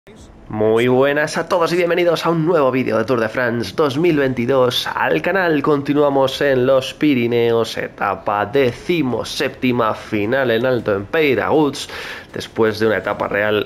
Muy buenas a todos y bienvenidos a un nuevo vídeo de Tour de France 2022 al canal. Continuamos en los Pirineos, etapa 17ª final en alto en Peyraguts, después de una etapa real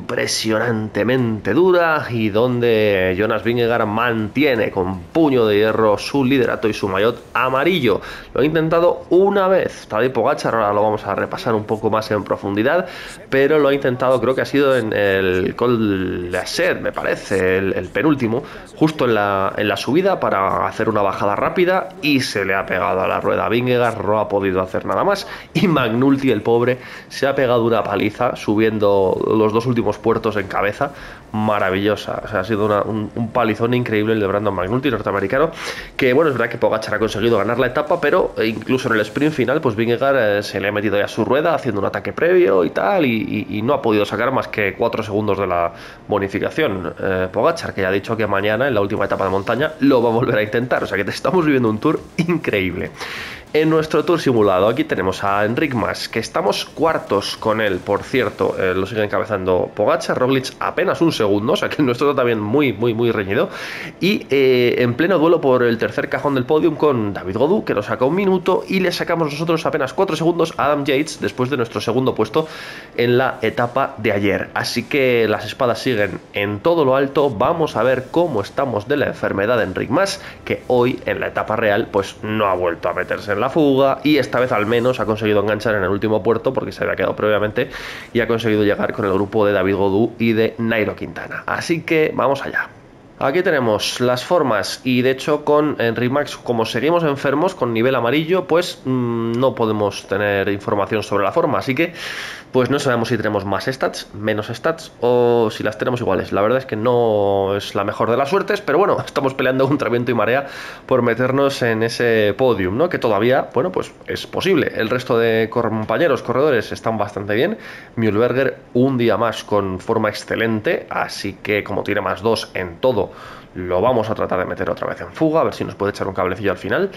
impresionantemente dura y donde Jonas Vingegaard mantiene con puño de hierro su liderato y su maillot amarillo. Lo ha intentado una vez Tadej Pogačar, ahora lo vamos a repasar un poco más en profundidad, pero lo ha intentado, creo que ha sido en el Col d'Acer, me parece, el penúltimo, justo en la subida para hacer una bajada rápida y se le ha pegado a la rueda. Vingegaard no ha podido hacer nada más y McNulty, el pobre, se ha pegado una paliza subiendo los dos últimos puertos en cabeza, maravillosa. O sea, ha sido un palizón increíble el de Brandon McNulty, norteamericano, que bueno, es verdad que Pogačar ha conseguido ganar la etapa, pero incluso en el sprint final, pues Vingegaard se le ha metido ya a su rueda haciendo un ataque previo y tal, y no ha podido sacar más que 4 segundos de la bonificación. Pogačar, que ya ha dicho que mañana, en la última etapa de montaña, lo va a volver a intentar. O sea que estamos viviendo un tour increíble. En nuestro tour simulado, aquí tenemos a Enric Mas, que estamos cuartos con él, por cierto, lo sigue encabezando Pogačar, Roglic apenas un segundo, o sea que el nuestro está también muy reñido, y en pleno duelo por el tercer cajón del podium con David Gaudu, que nos saca un minuto, y le sacamos nosotros apenas 4 segundos a Adam Yates, después de nuestro segundo puesto en la etapa de ayer. Así que las espadas siguen en todo lo alto. Vamos a ver cómo estamos de la enfermedad de Enric Mas, que hoy en la etapa real pues no ha vuelto a meterse en la fuga y esta vez al menos ha conseguido enganchar en el último puerto porque se había quedado previamente y ha conseguido llegar con el grupo de David Gaudu y de Nairo Quintana. Así que vamos allá. Aquí tenemos las formas y de hecho con Enric Mas, como seguimos enfermos con nivel amarillo, pues no podemos tener información sobre la forma, así que pues no sabemos si tenemos más stats, menos stats o si las tenemos iguales. La verdad es que no es la mejor de las suertes, pero bueno, estamos peleando contra viento y marea por meternos en ese podium, ¿no? Que todavía, bueno, pues es posible. El resto de compañeros corredores están bastante bien. Mühlberger un día más con forma excelente, así que como tiene más 2 en todo, lo vamos a tratar de meter otra vez en fuga, a ver si nos puede echar un cablecillo al final.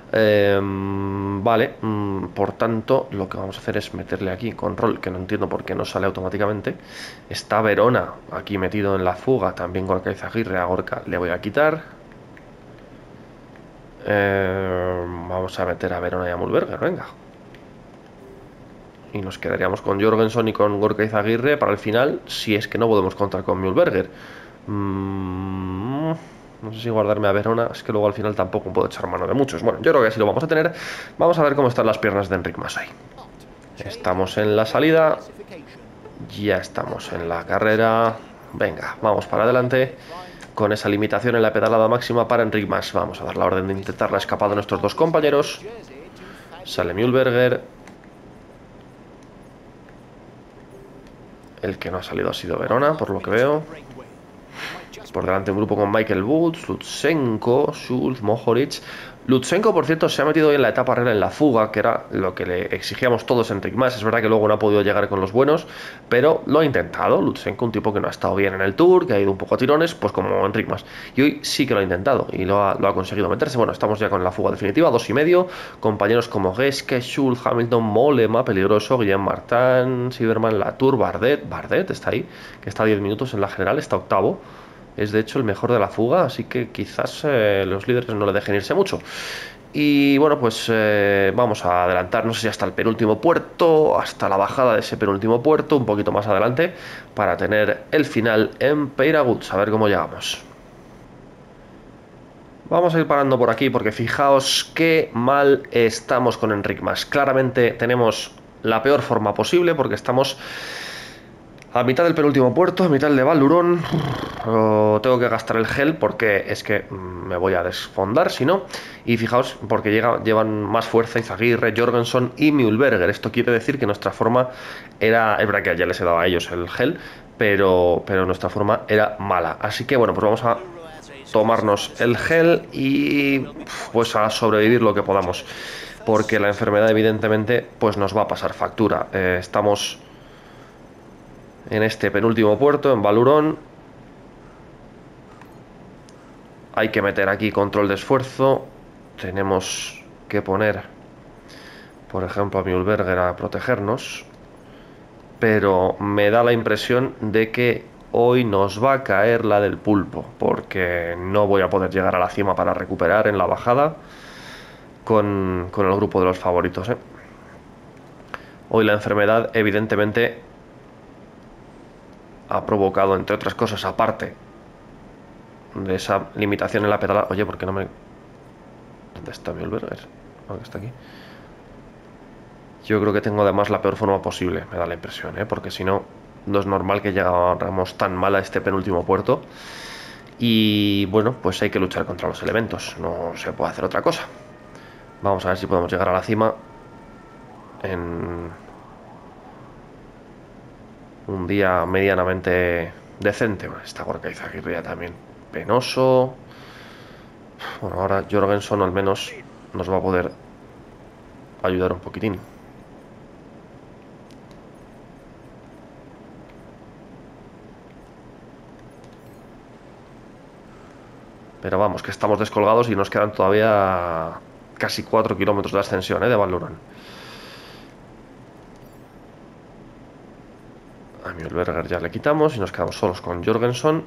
Vale, por tanto lo que vamos a hacer es meterle aquí control, que no entiendo por qué no sale automáticamente. Está Verona aquí metido en la fuga, también Gorka Izagirre. A Gorka le voy a quitar. Vamos a meter a Verona y a Mühlberger, venga. Y nos quedaríamos con Jorgenson y con Gorka Izagirre para el final, si es que no podemos contar con Mühlberger. No sé si guardarme a Verona, es que luego al final tampoco puedo echar mano de muchos. Bueno, yo creo que así lo vamos a tener. Vamos a ver cómo están las piernas de Enric Mas hoy. Estamos en la salida. Ya estamos en la carrera. Venga, vamos para adelante. Con esa limitación en la pedalada máxima para Enric Mas. Vamos a dar la orden de intentar la escapada de nuestros dos compañeros. Sale Mühlberger. El que no ha salido ha sido Verona, por lo que veo. Por delante un grupo con Michael Woods, Lutsenko, Schulz, Mohoric. Lutsenko, por cierto, se ha metido hoy en la etapa real en la fuga, que era lo que le exigíamos todos a Enric Mas. Es verdad que luego no ha podido llegar con los buenos, pero lo ha intentado. Lutsenko, un tipo que no ha estado bien en el Tour, que ha ido un poco a tirones, pues como Enric Mas. Y hoy sí que lo ha intentado y lo ha conseguido meterse. Bueno, estamos ya con la fuga definitiva, 2,5. Compañeros como Geske, Schulz, Hamilton, Mollema, peligroso, Guillaume Martin, Siberman, Latour, Bardet está ahí, que está a 10 minutos en la general, está octavo. Es de hecho el mejor de la fuga, así que quizás los líderes no le dejen irse mucho. Y bueno, pues vamos a adelantar, no sé si hasta el penúltimo puerto, hasta la bajada de ese penúltimo puerto, un poquito más adelante, para tener el final en Peyraguts, a ver cómo llegamos. Vamos a ir parando por aquí porque fijaos qué mal estamos con Enric Mas. Claramente tenemos la peor forma posible porque estamos a mitad del penúltimo puerto, a mitad de Val-d'Huron. Tengo que gastar el gel porque es que me voy a desfondar si no. Y fijaos, porque llevan más fuerza Izagirre, Jorgenson y Mühlberger. Esto quiere decir que nuestra forma era... Es verdad que ya les he dado a ellos el gel, pero nuestra forma era mala. Así que bueno, pues vamos a tomarnos el gel y pues a sobrevivir lo que podamos. Porque la enfermedad evidentemente pues nos va a pasar factura. Estamos en este penúltimo puerto, en Val-d'Huron. Hay que meter aquí control de esfuerzo. Tenemos que poner, por ejemplo, a Mühlberger a protegernos. Pero me da la impresión de que hoy nos va a caer la del pulpo, porque no voy a poder llegar a la cima para recuperar en la bajada con el grupo de los favoritos, ¿eh? Hoy la enfermedad evidentemente ha provocado, entre otras cosas, aparte de esa limitación en la pedalada. Oye, ¿por qué no me...? ¿Dónde está mi Olberger? ¿Dónde está aquí? Yo creo que tengo además la peor forma posible, me da la impresión, ¿eh? Porque si no, no es normal que llegáramos tan mal a este penúltimo puerto. Y bueno, pues hay que luchar contra los elementos, no se puede hacer otra cosa. Vamos a ver si podemos llegar a la cima en un día medianamente decente. Bueno, esta Gorka Izagirre también penoso. Bueno, ahora Jorgensen al menos nos va a poder ayudar un poquitín. Pero vamos, que estamos descolgados y nos quedan todavía casi 4 kilómetros de ascensión, de Valluran. A Mühlberger ya le quitamos y nos quedamos solos con Jorgensen.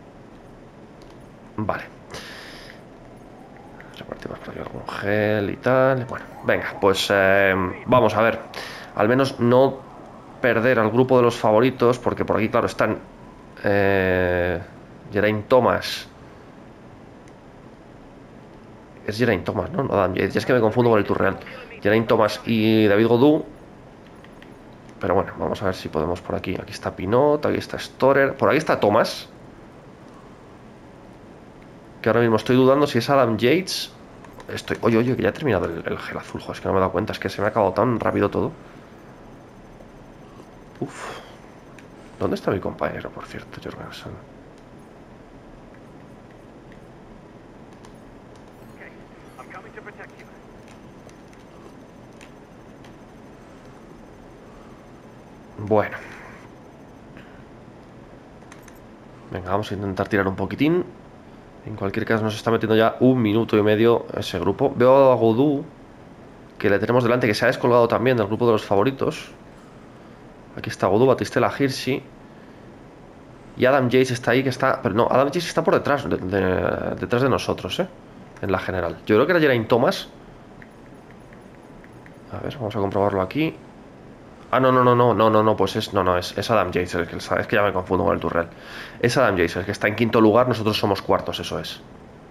Vale. Repartimos por aquí algún gel y tal. Bueno, venga, pues vamos a ver. Al menos no perder al grupo de los favoritos, porque por aquí, claro, están Geraint Thomas. Es Geraint Thomas, ¿no? No, Adam Yates. Es que me confundo con el Tour Real. Geraint Thomas y David Gaudu. Pero bueno, vamos a ver si podemos por aquí. Aquí está Pinot, aquí está Storer. Por aquí está Thomas. Que ahora mismo estoy dudando si es Adam Yates. Oye, que ya he terminado el gel azul. Joder, es que no me he dado cuenta. Es que se me ha acabado tan rápido todo. Uf. ¿Dónde está mi compañero, por cierto, Jorgensen? Bueno. Venga, vamos a intentar tirar un poquitín. En cualquier caso nos está metiendo ya 1 minuto y medio ese grupo. Veo a Gaudu, que le tenemos delante, que se ha descolgado también del grupo de los favoritos. Aquí está Gaudu, Batistella, Hirschi. Y Adam Yates está ahí, que está... Pero no, Adam Yates está por detrás detrás de nosotros, en la general. Yo creo que era Geraint Thomas. A ver, vamos a comprobarlo aquí. Ah, no, pues es Adam Yates, es que ya me confundo con el Tour Real. Es Adam Yates, el que está en quinto lugar, nosotros somos cuartos, eso es.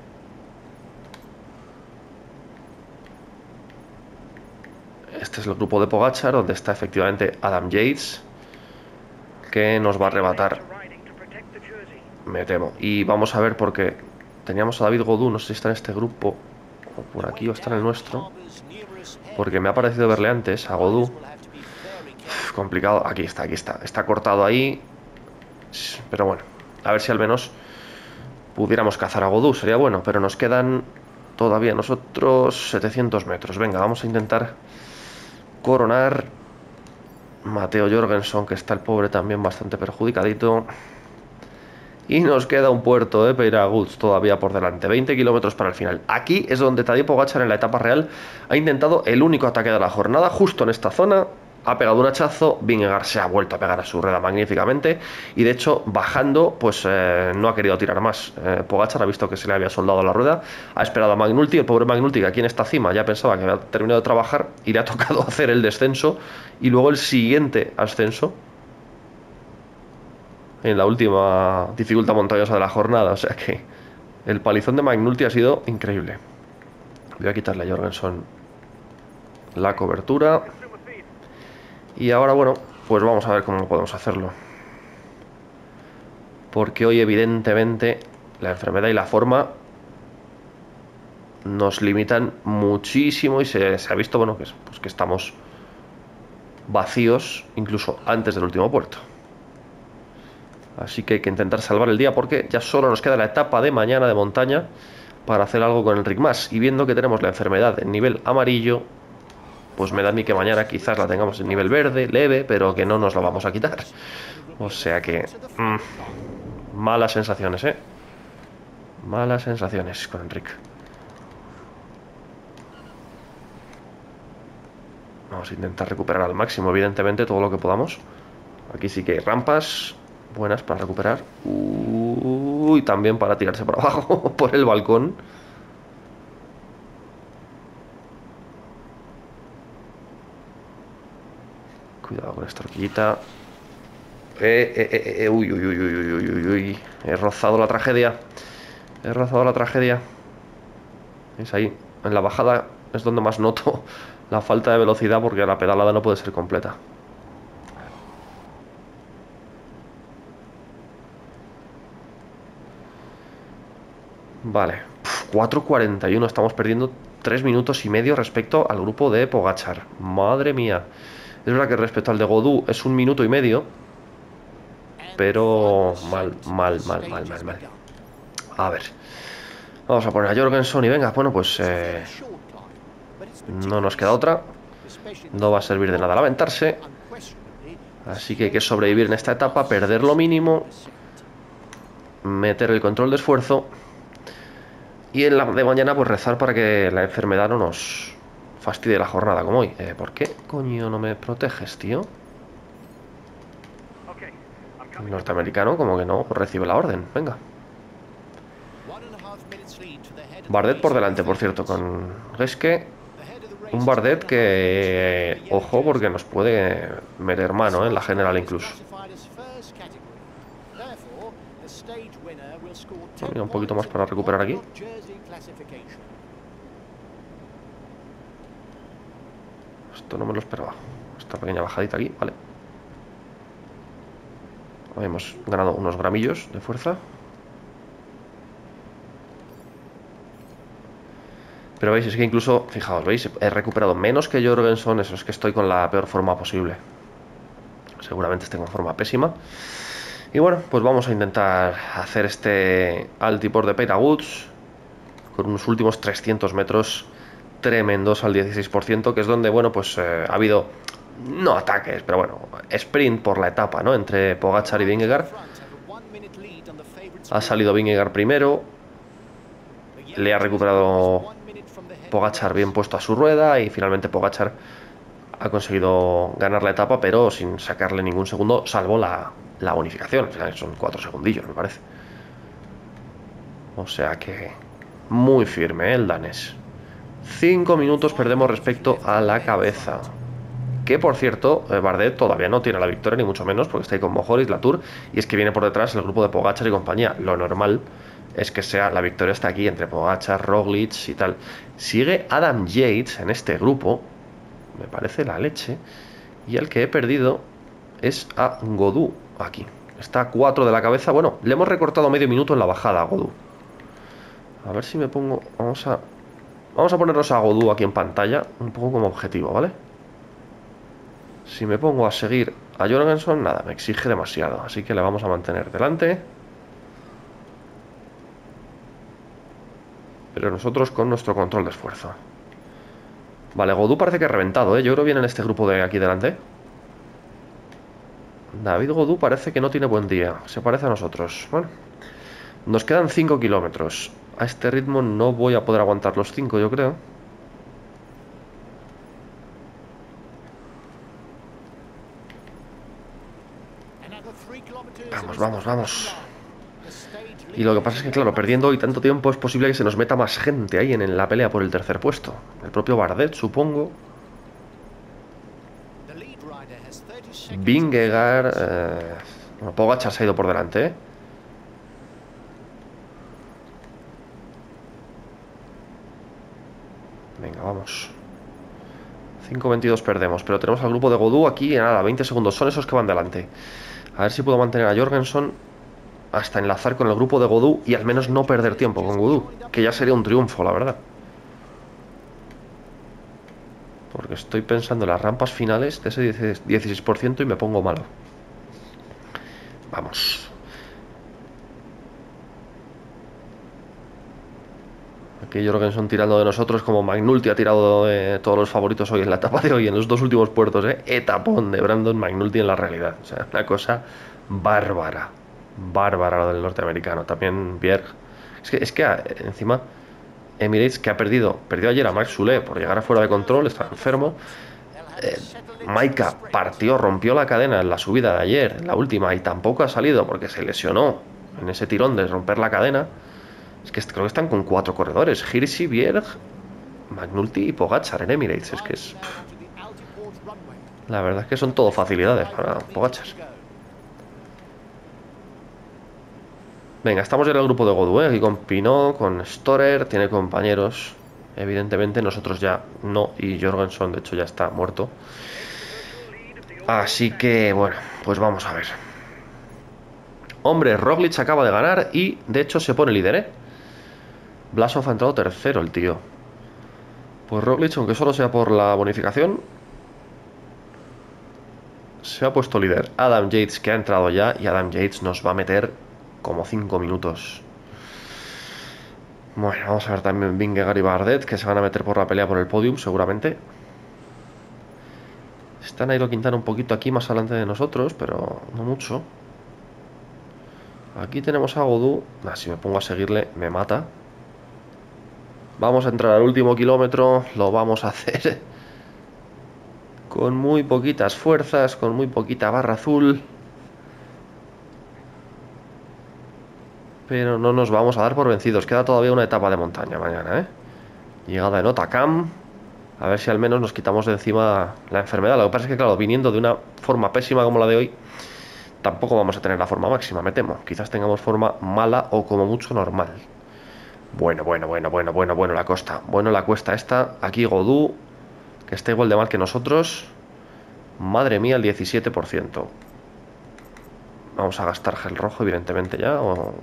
Este es el grupo de Pogačar, donde está efectivamente Adam Yates, que nos va a arrebatar, me temo. Y vamos a ver, porque teníamos a David Gaudu, no sé si está en este grupo, o por aquí, o está en el nuestro, porque me ha parecido verle antes a Gaudu. Complicado, aquí está cortado ahí. Pero bueno, a ver si al menos pudiéramos cazar a Gaudu, sería bueno. Pero nos quedan todavía nosotros 700 metros. Venga, vamos a intentar coronar. Matteo Jorgensen, que está el pobre también bastante perjudicadito. Y nos queda un puerto de Peyraguts todavía por delante, 20 kilómetros para el final. Aquí es donde Tadej Pogačar en la etapa real ha intentado el único ataque de la jornada, justo en esta zona. Ha pegado un hachazo, Vingegaard se ha vuelto a pegar a su rueda magníficamente y de hecho bajando pues no ha querido tirar más. Pogačar ha visto que se le había soldado la rueda, ha esperado a McNulty, el pobre McNulty, que aquí en esta cima ya pensaba que había terminado de trabajar y le ha tocado hacer el descenso y luego el siguiente ascenso en la última dificultad montañosa de la jornada. O sea que el palizón de McNulty ha sido increíble. Voy a quitarle a Jorgensen la cobertura. Y ahora, bueno, pues vamos a ver cómo podemos hacerlo. Porque hoy, evidentemente, la enfermedad y la forma nos limitan muchísimo y se ha visto, bueno, pues que estamos vacíos incluso antes del último puerto. Así que hay que intentar salvar el día porque ya solo nos queda la etapa de mañana de montaña para hacer algo con Enric Mas. Y viendo que tenemos la enfermedad en nivel amarillo, pues me da a mí que mañana quizás la tengamos en nivel verde, leve, pero que no nos la vamos a quitar. O sea que... malas sensaciones, malas sensaciones con Enric. Vamos a intentar recuperar al máximo, evidentemente, todo lo que podamos. Aquí sí que hay rampas. buenas para recuperar. Uy, también para tirarse por abajo, por el balcón. Cuidado con esta horquillita. Uy, uy, uy, uy, uy, uy, uy. He rozado la tragedia. He rozado la tragedia. Es ahí. En la bajada es donde más noto la falta de velocidad, porque la pedalada no puede ser completa. Vale. 4:41. Estamos perdiendo 3 minutos y medio respecto al grupo de Pogačar. Madre mía. Es verdad que respecto al de Godú es 1 minuto y medio. Pero mal. A ver. Vamos a poner a Jorgensen y venga, bueno, pues no nos queda otra. No va a servir de nada lamentarse. Así que hay que sobrevivir en esta etapa, perder lo mínimo, meter el control de esfuerzo y en la de mañana pues rezar para que la enfermedad no nos fastidie la jornada como hoy. ¿Por qué coño no me proteges, tío? El norteamericano como que no recibe la orden, venga. Bardet por delante, por cierto, con Geske. Un Bardet que, ojo, porque nos puede meter mano en la general incluso. Mira, un poquito más para recuperar aquí. Esto no me lo esperaba. Esta pequeña bajadita aquí, vale. Hemos ganado unos gramillos de fuerza. Pero veis, es que incluso, fijaos, veis, he recuperado menos que Jorgensen. Eso es que estoy con la peor forma posible. Seguramente esté con forma pésima. Y bueno, pues vamos a intentar hacer este Altiport de Peira Woods con unos últimos 300 metros tremendos al 16%, que es donde, bueno, pues ha habido, no ataques, pero bueno, sprint por la etapa, ¿no? Entre Pogačar y Vingegaard. Ha salido Vingegaard primero. Le ha recuperado Pogačar bien puesto a su rueda y finalmente Pogačar ha conseguido ganar la etapa, pero sin sacarle ningún segundo, salvo la bonificación. Al final son 4 segundillos, me parece. O sea que muy firme, el danés. 5 minutos perdemos respecto a la cabeza. Que por cierto, Bardet todavía no tiene la victoria, ni mucho menos, porque está ahí con Mohoric, Latour, y es que viene por detrás el grupo de Pogačar y compañía. Lo normal es que sea la victoria está aquí entre Pogačar, Roglic y tal. Sigue Adam Yates en este grupo, me parece la leche, y el que he perdido es a Godú aquí. Está a 4 de la cabeza. Bueno, le hemos recortado medio minuto en la bajada a Godú. A ver si me pongo... Vamos a ponernos a Godú aquí en pantalla, un poco como objetivo, ¿vale? Si me pongo a seguir a Jorgensen, nada, me exige demasiado. Así que le vamos a mantener delante. Pero nosotros con nuestro control de esfuerzo. Vale, Godú parece que ha reventado, ¿eh? Yo creo que viene en este grupo de aquí delante. David Godú parece que no tiene buen día. Se parece a nosotros. Bueno, nos quedan 5 kilómetros. A este ritmo no voy a poder aguantar los 5, yo creo. Vamos. Y lo que pasa es que, claro, perdiendo hoy tanto tiempo es posible que se nos meta más gente ahí en la pelea por el tercer puesto. El propio Bardet, supongo. Vingegaard... Bueno, Pogačar se ha ido por delante, ¿eh? Venga, vamos. 5:22 perdemos, pero tenemos al grupo de Godú aquí, nada, 20 segundos. Son esos que van delante. A ver si puedo mantener a Jorgensen hasta enlazar con el grupo de Godú y al menos no perder tiempo con Godú, que ya sería un triunfo, la verdad. Porque estoy pensando en las rampas finales de ese 16% y me pongo malo. Vamos. Aquí Jorgensen tirando de nosotros como McNulty ha tirado de todos los favoritos hoy en la etapa de hoy, en los 2 últimos puertos, ¿eh? Etapón de Brandon McNulty en la realidad. O sea, una cosa bárbara. Bárbara lo del norteamericano. También Bjerg. Es que encima Emirates, que perdió ayer a Max Soule por llegar afuera de control, está enfermo. Maika rompió la cadena en la subida de ayer, en la última, y tampoco ha salido porque se lesionó en ese tirón de romper la cadena. Es que creo que están con 4 corredores: Hirschi, Bjerg, McNulty y Pogačar en Emirates. Es que es... La verdad es que son todo facilidades para Pogačar. Venga, estamos ya en el grupo de Godú, aquí con Pinot, con Storer, tiene compañeros. Evidentemente nosotros ya no, y Jorgensen de hecho ya está muerto. Así que bueno, pues vamos a ver. Hombre, Roglic acaba de ganar y de hecho se pone líder, ¿eh? Blasov ha entrado tercero el tío. Pues Roglic, aunque solo sea por la bonificación, se ha puesto líder. Adam Yates, que ha entrado ya, y Adam Yates nos va a meter como 5 minutos. Bueno, vamos a ver también Vingegaard y Bardet, que se van a meter por la pelea por el podium, seguramente. Está Nairo Quintana un poquito aquí más adelante de nosotros, pero no mucho. Aquí tenemos a Godú. Si me pongo a seguirle, me mata. Vamos a entrar al último kilómetro. Lo vamos a hacer con muy poquitas fuerzas, con muy poquita barra azul. Pero no nos vamos a dar por vencidos. Queda todavía una etapa de montaña mañana, ¿eh? Llegada en Otakam. A ver si al menos nos quitamos de encima la enfermedad. Lo que pasa es que, claro, viniendo de una forma pésima como la de hoy, tampoco vamos a tener la forma máxima, me temo. Quizás tengamos forma mala o como mucho normal. Bueno la costa. Bueno, la cuesta esta. Aquí Godú, que está igual de mal que nosotros. Madre mía, el 17%. Vamos a gastar gel rojo, evidentemente ya.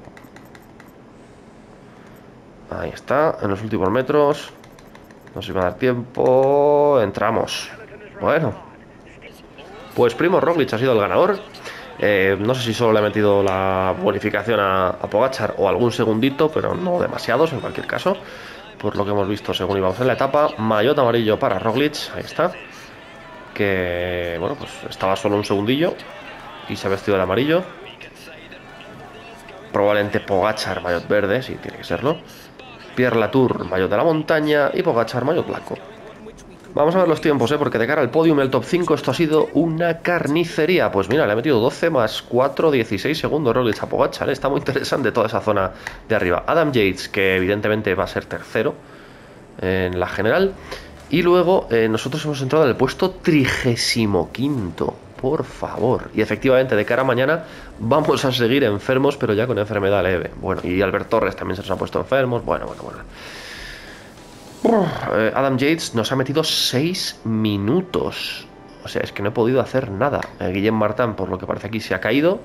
Ahí está, en los últimos metros. Nos iba a dar tiempo. Entramos. Bueno, pues Primož Roglic ha sido el ganador. No sé si solo le ha metido la bonificación a Pogačar o algún segundito, pero no demasiados en cualquier caso, por lo que hemos visto según íbamos en la etapa. Maillot amarillo para Roglic, ahí está, que bueno, pues estaba solo un segundillo y se ha vestido de amarillo. Probablemente Pogačar maillot verde, sí, tiene que serlo. Pierre Latour maillot de la montaña y Pogačar maillot blanco. Vamos a ver los tiempos, porque de cara al podium, el top 5, esto ha sido una carnicería. Pues mira, le ha metido 12 más 4, 16 segundos Roglic a Pogačar. Está muy interesante toda esa zona de arriba. Adam Yates, que evidentemente va a ser tercero en la general. Y luego nosotros hemos entrado en el puesto 35º. Por favor. Y efectivamente, de cara a mañana vamos a seguir enfermos, pero ya con enfermedad leve. Bueno, y Albert Torres también se nos ha puesto enfermos. Bueno. Adam Yates nos ha metido 6 minutos. O sea, es que no he podido hacer nada. Guillem Martin, por lo que parece aquí, se ha caído.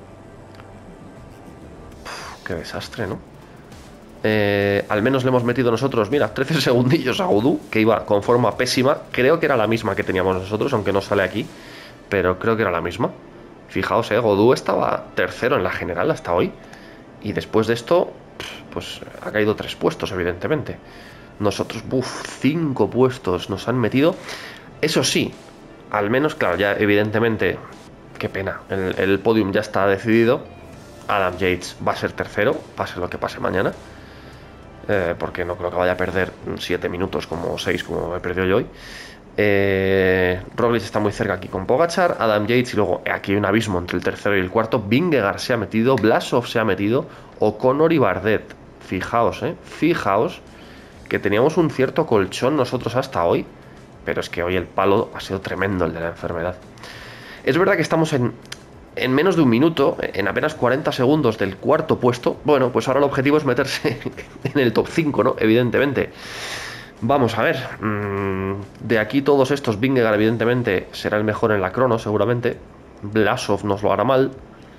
Qué desastre, ¿no? Al menos le hemos metido nosotros, mira, 13 segundillos a Godú, que iba con forma pésima. Creo que era la misma que teníamos nosotros, aunque no sale aquí, pero creo que era la misma. Fijaos, Godú estaba tercero en la general hasta hoy, y después de esto, pues ha caído 3 puestos, evidentemente. Nosotros, 5 puestos nos han metido. Eso sí, al menos, claro, ya evidentemente, qué pena, el podium ya está decidido. Adam Yates va a ser tercero, pase lo que pase mañana, porque no creo que vaya a perder 7 minutos como 6 como he perdido yo hoy. Roglic está muy cerca aquí con Pogačar, Adam Yates, y luego aquí hay un abismo entre el tercero y el cuarto. Vingegaard se ha metido, Blasov se ha metido, O'Connor y Bardet. Fijaos, fijaos que teníamos un cierto colchón nosotros hasta hoy, pero es que hoy el palo ha sido tremendo, el de la enfermedad. Es verdad que estamos en menos de un minuto, en apenas 40 segundos del cuarto puesto. Bueno, pues ahora el objetivo es meterse en el top 5, ¿no? Evidentemente. Vamos a ver. De aquí todos estos, Vingegaard evidentemente será el mejor en la crono, seguramente. Blasov nos lo hará mal.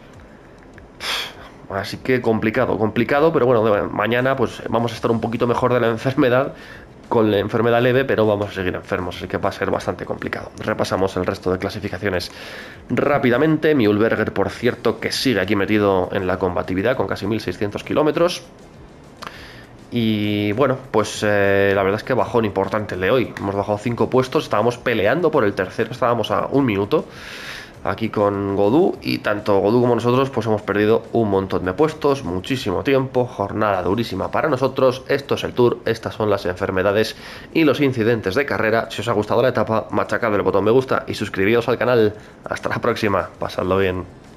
Así que complicado, pero bueno, mañana pues vamos a estar un poquito mejor de la enfermedad, con la enfermedad leve, pero vamos a seguir enfermos, así que va a ser bastante complicado. Repasamos el resto de clasificaciones rápidamente. Mühlberger, por cierto, que sigue aquí metido en la combatividad con casi 1600 kilómetros. Y bueno, pues la verdad es que bajón importante el de hoy. Hemos bajado 5 puestos, estábamos peleando por el tercero, estábamos a un minuto. aquí con Godú, y tanto Godú como nosotros pues hemos perdido un montón de puestos, muchísimo tiempo, jornada durísima para nosotros. Esto es el Tour, estas son las enfermedades y los incidentes de carrera. Si os ha gustado la etapa, machacad el botón me gusta y suscribíos al canal. Hasta la próxima, pasadlo bien.